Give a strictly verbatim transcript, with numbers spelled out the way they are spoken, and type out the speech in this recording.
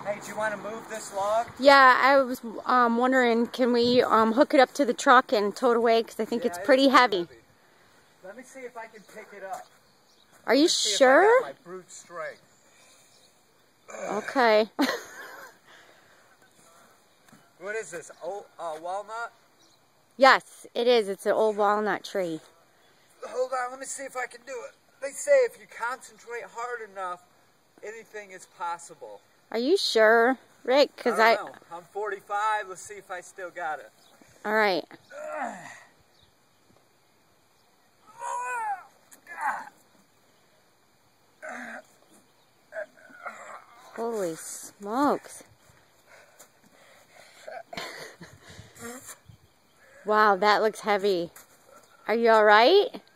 Hey, do you want to move this log? Yeah, I was um, wondering, can we um, hook it up to the truck and tow it away? Because I think yeah, it's pretty heavy. heavy. Let me see if I can pick it up. Are you sure? If I got my brute strength. Okay. What is this? Old uh, walnut? Yes, it is. It's an old walnut tree. Hold on, let me see if I can do it. They say if you concentrate hard enough, anything is possible. Are you sure, Rick? Because I, I don't know. I'm forty-five. Let's see if I still got it. All right. Holy smokes. Wow, that looks heavy. Are you all right?